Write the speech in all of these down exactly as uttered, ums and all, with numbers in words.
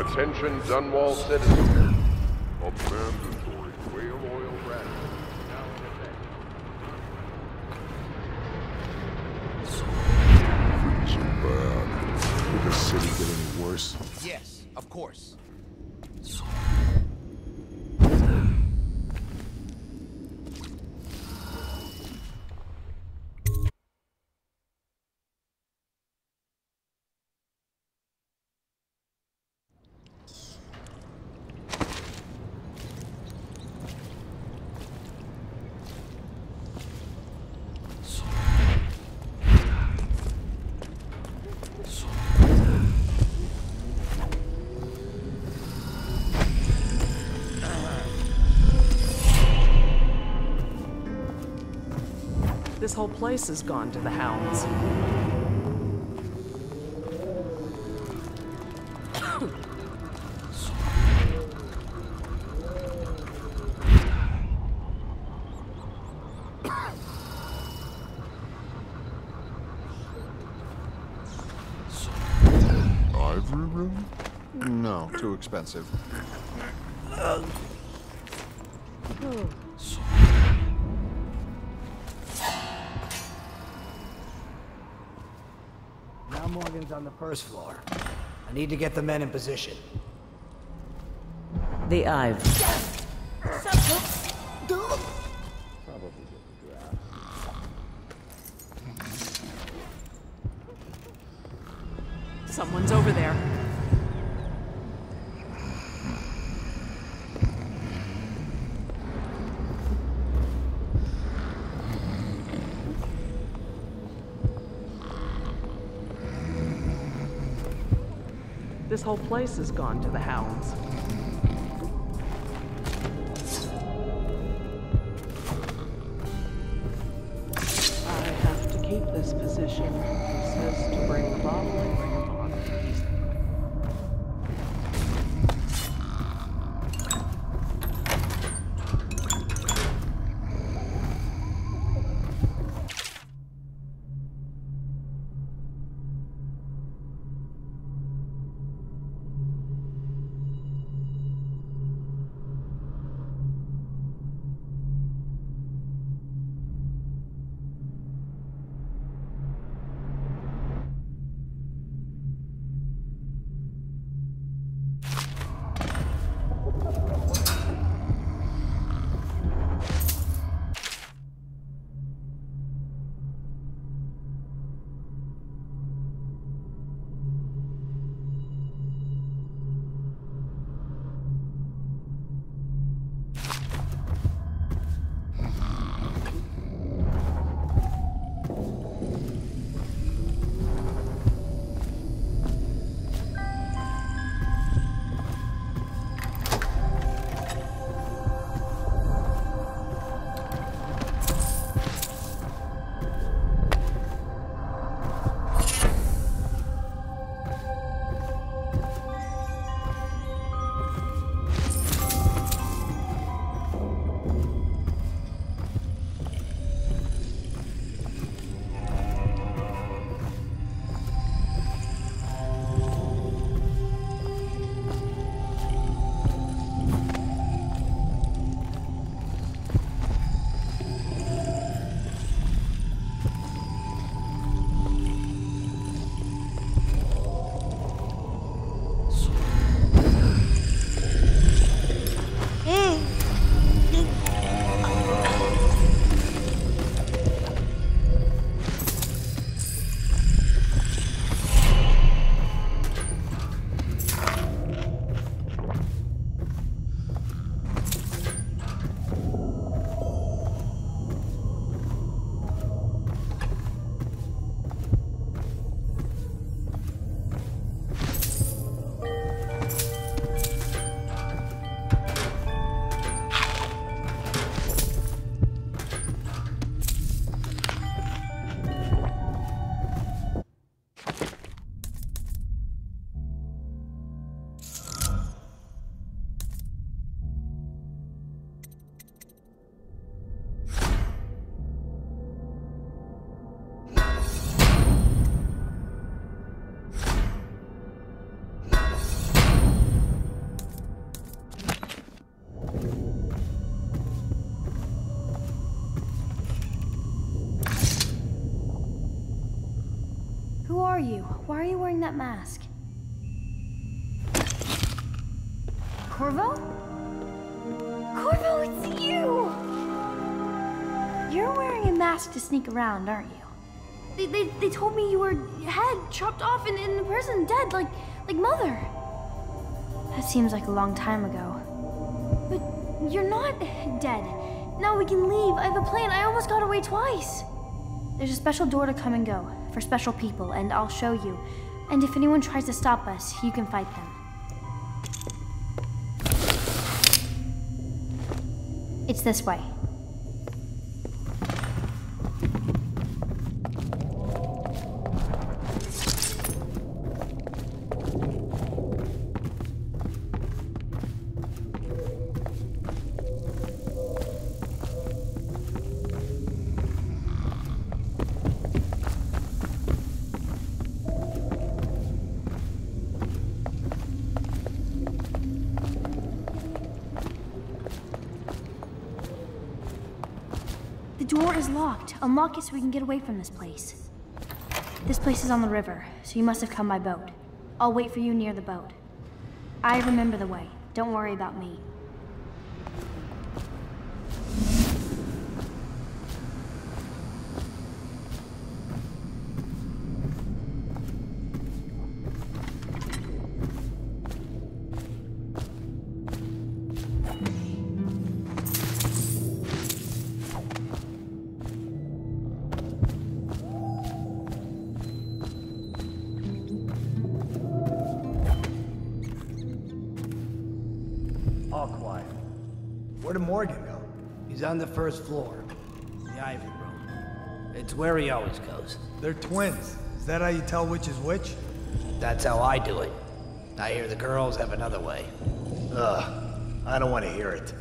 Attention Dunwall citizens. A mandatory whale oil ration now in effect. Freaking bad. Would the city get any worse? Yes, of course. This whole place has gone to the hounds. Ivory room? No, too expensive. Now Morgan's on the first floor. I need to get the men in position. The Ive. Someone's over there. This whole place has gone to the hounds. I have to keep this position. He says to bring the bottle and bring him on. He's are you? Why are you wearing that mask? Corvo? Corvo, it's you! You're wearing a mask to sneak around, aren't you? They, they, they told me you were head chopped off and in the prison, dead, like, like Mother. That seems like a long time ago. But you're not dead. Now we can leave. I have a plan. I almost got away twice. There's a special door to come and go for special people, and I'll show you. And if anyone tries to stop us, you can fight them. It's this way. The door is locked. Unlock it so we can get away from this place. This place is on the river, so you must have come by boat. I'll wait for you near the boat. I remember the way. Don't worry about me. All quiet. Where did Morgan go? He's on the first floor. The Ivy Room. It's where he always goes. They're twins. Is that how you tell which is which? That's how I do it. I hear the girls have another way. Ugh. I don't want to hear it.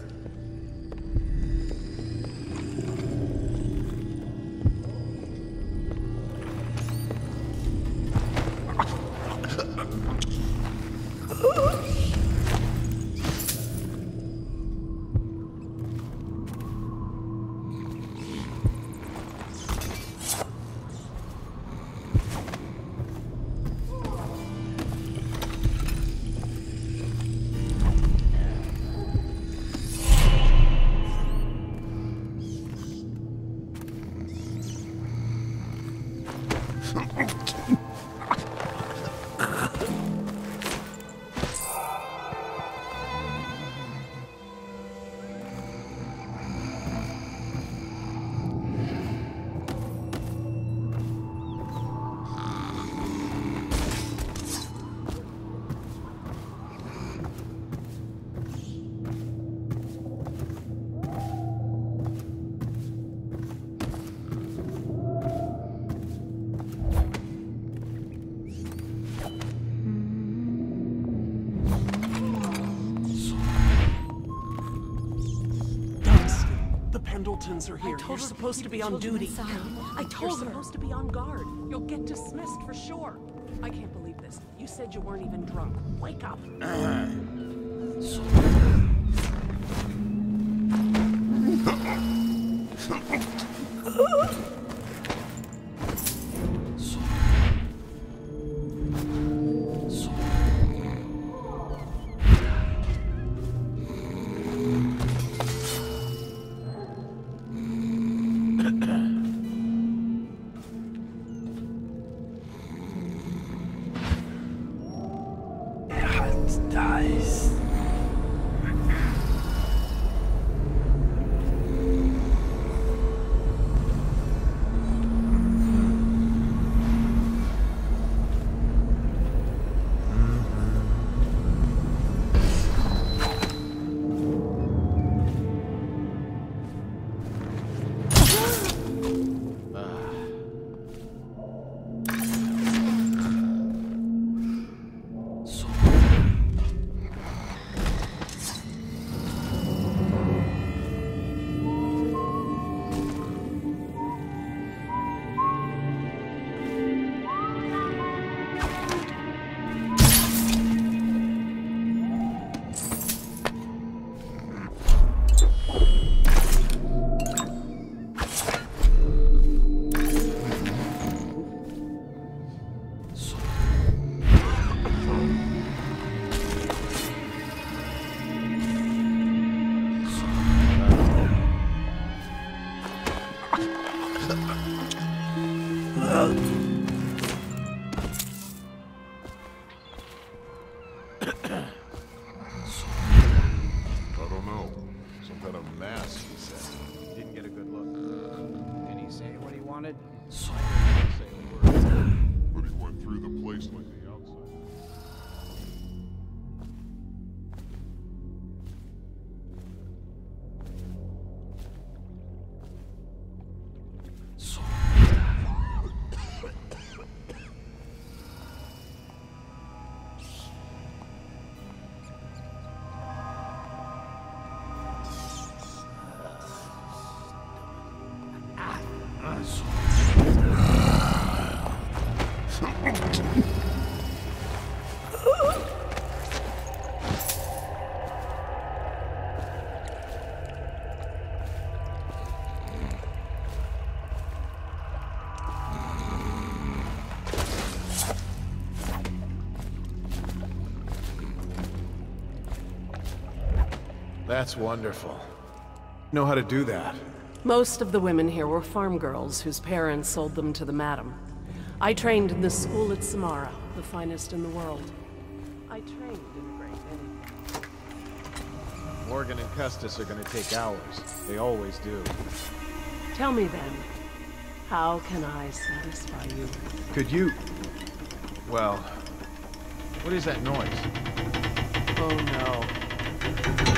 Pendletons are here. You're supposed to be on duty. I told You're her. supposed to be on guard. You'll get dismissed for sure. I can't believe this. You said you weren't even drunk. Wake up. Dies. That's wonderful. Know how to do that? Most of the women here were farm girls whose parents sold them to the madam. I trained in this school at Samara, the finest in the world. I trained in a great many. Morgan and Custis are gonna take hours. They always do. Tell me then, how can I satisfy you? Could you... Well... What is that noise? Oh no.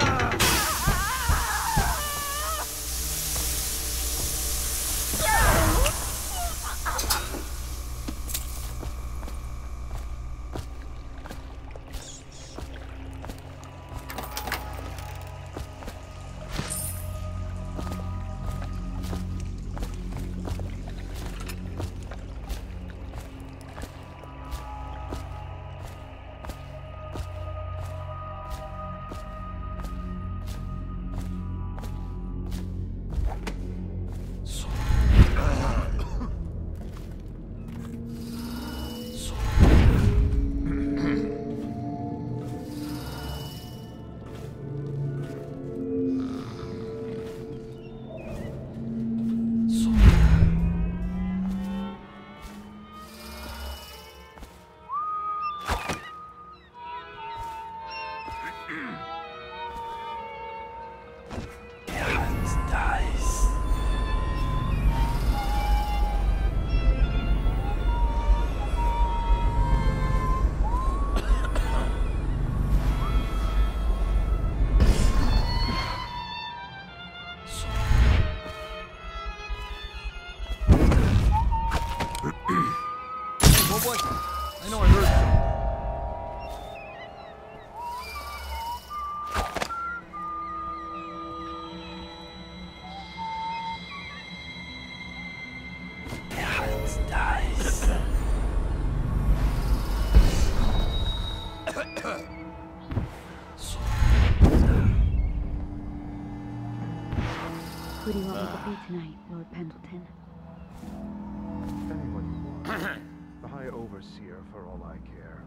I know I heard something. Who do you want me to be tonight, Lord Pendleton? Anyone you want. The High Overseer, for all I care.